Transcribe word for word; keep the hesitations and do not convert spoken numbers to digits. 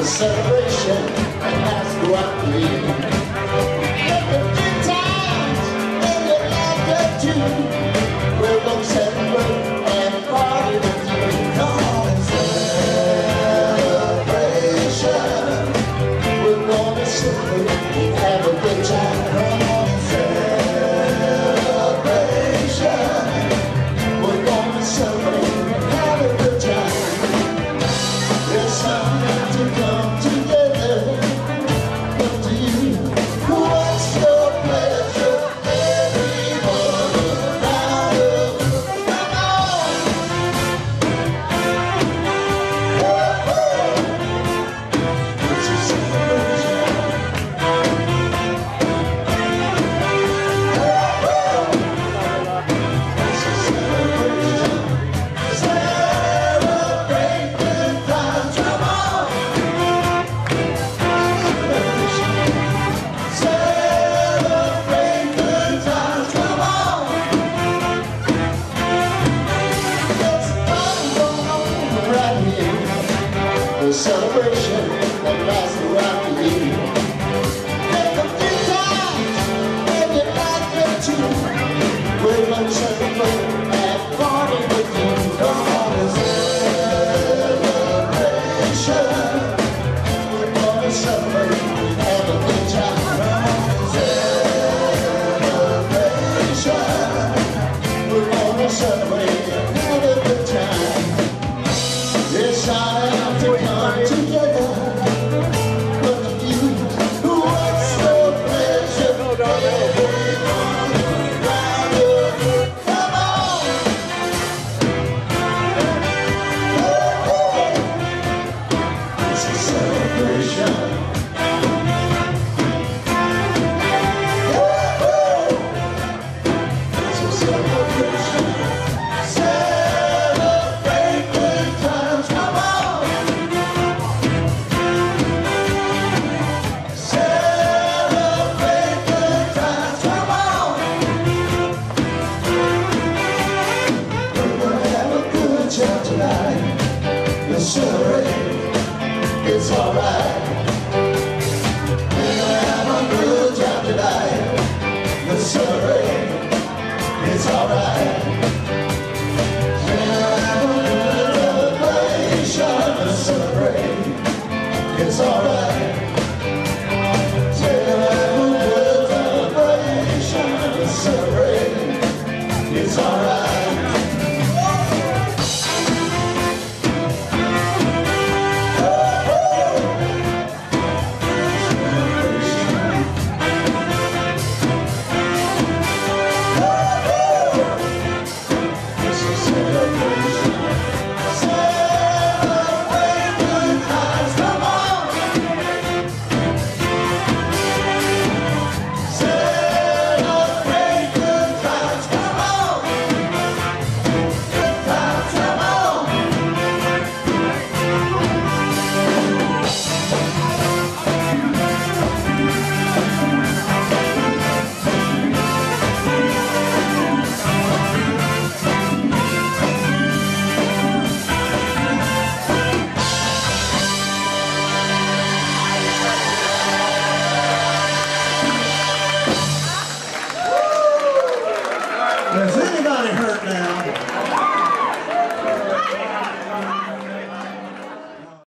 celebration and that's what we need. Let the good times and the laughter too. We're gonna celebrate and party with you. Come on and celebration. We're gonna celebrate and have a good time. Come on and celebration. We're gonna celebrate and have a good time. There's something to come together. Up to you. What's your pleasure? Everyone around the world. Come on. Oh, oh. It's a celebration. Oh, oh. It's a celebration. Celebrate good times. Come on. Celebrate good times. Come on. Let's party going on right here. The celebration that lasts throughout the year. Let the good times and the laughter too. We're gonna celebrate and party with you. Come on and celebration. We're gonna celebrate and have a good time. Celebration. We're gonna celebrate and have a good time. It's time to come together. Look at you. What's your pleasure? Everyone around the world. Come on. Oh, oh. It's a celebration. Oh, oh. It's a celebration. Celebrate good times. Come on. Celebrate good times. Come on. We're gonna have a good time tonight. Let's celebrate. It's alright.